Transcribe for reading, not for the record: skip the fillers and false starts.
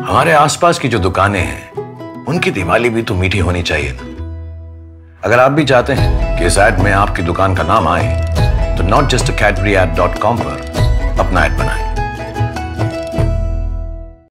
हमारे आसपास की जो दुकानें हैं उनकी दिवाली भी तो मीठी होनी चाहिए ना। अगर आप भी चाहते हैं कि इस ऐड में आपकी दुकान का नाम आए तो notjustacadburyad.com पर अपना ऐड बनाएं।